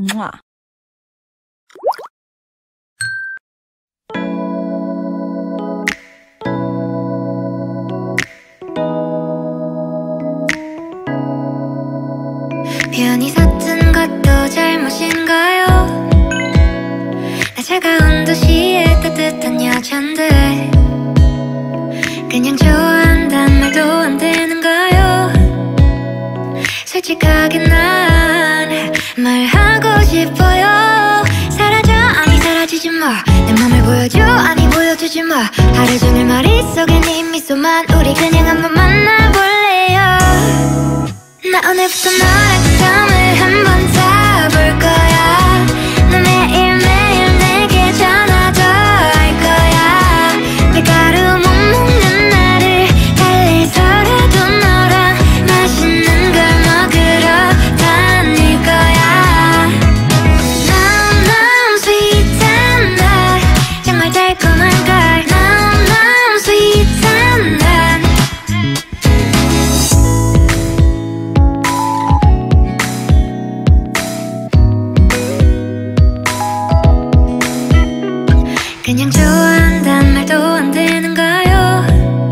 무아. 편히 섰던 것도 잘못인가요? 나 차가운 도시의 따뜻한 여잔데 그냥 좋아한단 말도 안 되는가요? 솔직하게 난 말하고 싶어요. 사라져 아니 사라지지 마. 내 맘을 보여줘 아니 보여주지 마. 하루 종일 머릿속에 네 미소만. 우리 그냥 한번 만나볼래요. 나 오늘부터 너랑 잠을 한번 자볼 거야. 너 매일매일 내게 전화도 할 거야. 밀가루 못 먹는 나를 달래서라도 너랑 맛있는 걸 먹으러 다닐 거야. 너무 sweet한 날 정말 달콤한 걸. 너무 sweet한 날 그냥 좋아한단 말도 안 되는가요?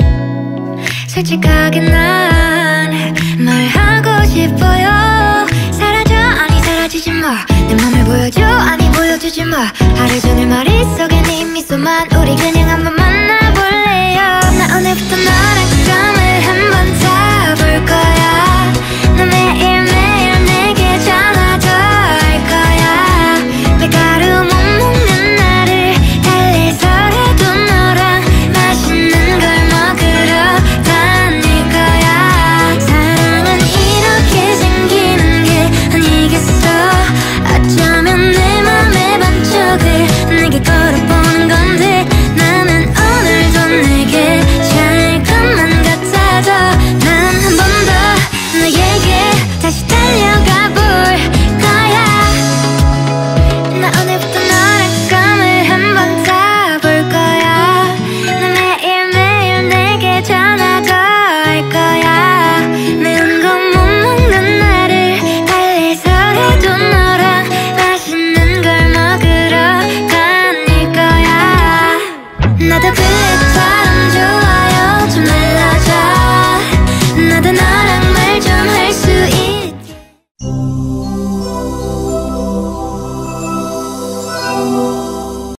솔직하게 난 말하고 싶어요. 사라져 아니 사라지지 마. 내 맘을 보여줘 아니 보여주지 마. 하루 종일 머릿속에 네 미소만. 우리 그냥 한번 만나볼래요. 나 오늘부터 너랑 잠을 한번 자볼 거야. 너 매일매일 내게 전화도 할 거야. 밀가루 못 먹는 나를 달래서라도 너랑 맛있는 걸 먹으러 다닐 거야. 사랑은 이렇게 생기는 게 아니겠어. 어쩌면 내 맘의 반쪽을 내게 걸어보는 건데 나는 오늘도 내게 잘 것만 같아도 난 한 번 더 너에게 다시 달려가 볼 거야. 나 오늘부터 너랑 꿈을 한번 자볼 거야. 너 매일매일 내게 전화도 할 거야. 매운 거 못 먹는 나를 달래서라도 너랑 맛있는 걸 먹으러 다닐 거야. 나도 그처럼 좋아요. 좀